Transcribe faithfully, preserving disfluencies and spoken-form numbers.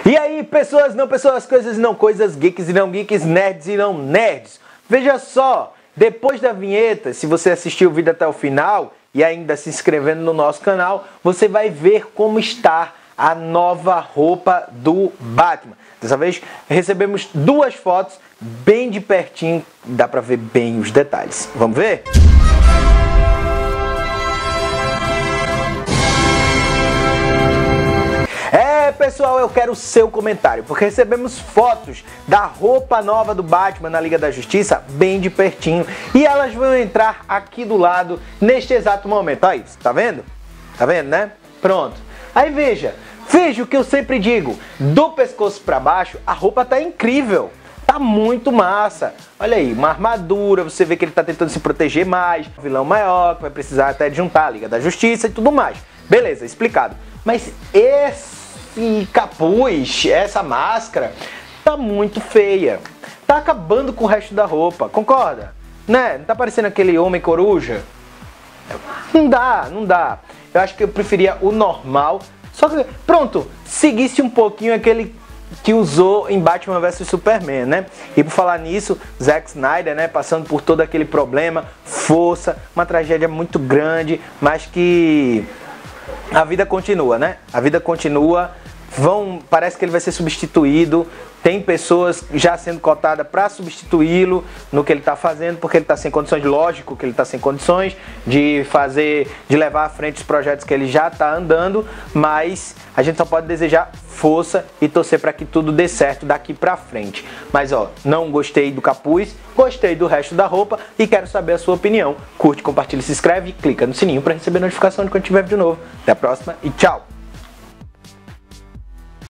E aí, pessoas, não pessoas, coisas não coisas, geeks e não geeks, nerds e não nerds. Veja só, depois da vinheta, se você assistiu o vídeo até o final e ainda se inscrevendo no nosso canal, você vai ver como está a nova roupa do Batman. Dessa vez recebemos duas fotos bem de pertinho, dá pra ver bem os detalhes. Vamos ver? É, pessoal, eu quero o seu comentário, porque recebemos fotos da roupa nova do Batman na Liga da Justiça bem de pertinho e elas vão entrar aqui do lado neste exato momento. Olha isso, tá vendo? Tá vendo, né? Pronto. Aí veja, veja o que eu sempre digo, do pescoço pra baixo a roupa tá incrível. Tá muito massa. Olha aí, uma armadura, você vê que ele tá tentando se proteger mais, um vilão maior, que vai precisar até de juntar a Liga da Justiça e tudo mais. Beleza, explicado. Mas esse capuz, essa máscara, tá muito feia. Tá acabando com o resto da roupa, concorda? Né? Não tá parecendo aquele homem coruja? Não dá, não dá. Eu acho que eu preferia o normal. Só que, pronto, seguisse um pouquinho aquele que usou em Batman versus Superman, né? E por falar nisso, Zack Snyder, né, passando por todo aquele problema, força, uma tragédia muito grande, mas que a vida continua, né? A vida continua, vão, parece que ele vai ser substituído, tem pessoas já sendo cotadas para substituí-lo no que ele está fazendo, porque ele está sem condições, lógico que ele está sem condições de fazer, de levar à frente os projetos que ele já está andando, mas a gente só pode desejar força e torcer para que tudo dê certo daqui para frente. Mas ó, não gostei do capuz, gostei do resto da roupa e quero saber a sua opinião. Curte, compartilha, se inscreve e clica no sininho para receber notificação de quando tiver vídeo novo. Até a próxima e tchau!